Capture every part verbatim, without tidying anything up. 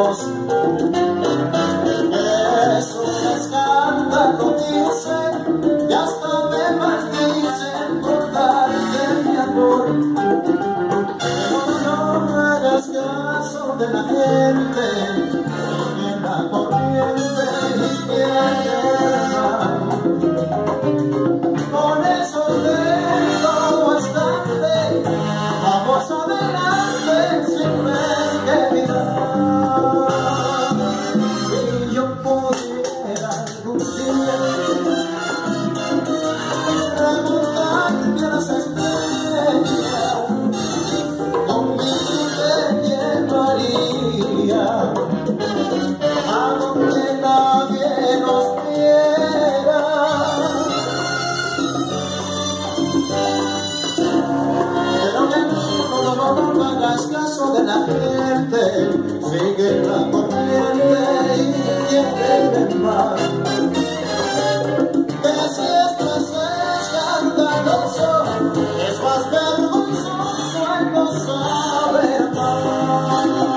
amigos. Es un escándalo, dicen, y hasta me maldicen por darte mi amor. Pero no hagas caso de la gente, sigue la corriente y pierda. Con eso tengo bastante, vamos adelante sin ver que mirar. Si yo pudiera algún día preguntarte a las estrellas, conmigo te llevaría a donde nadie nos viera. Pero que no, no, no, no hagas caso de la gente, sigue la corriente y quiere más. Que si esto es escandaloso, es más vergonzoso el no saber más.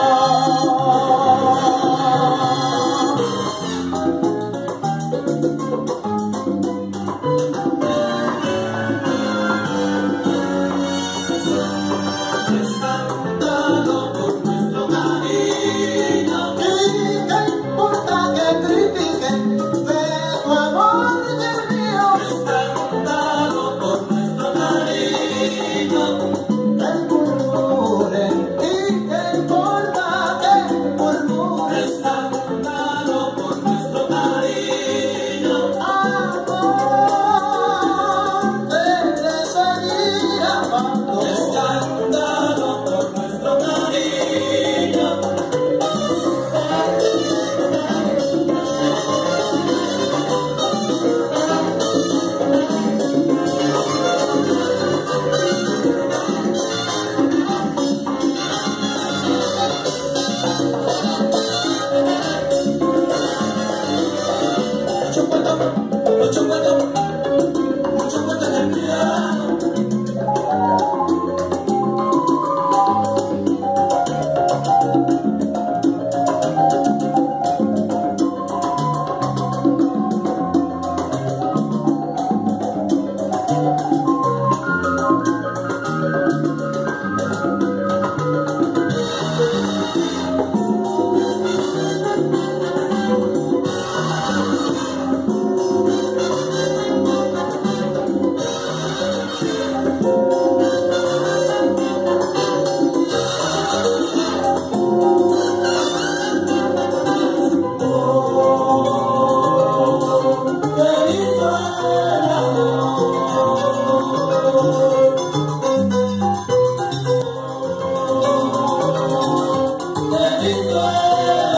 Mucho cuento, mucho cuento en el piano. Let me go.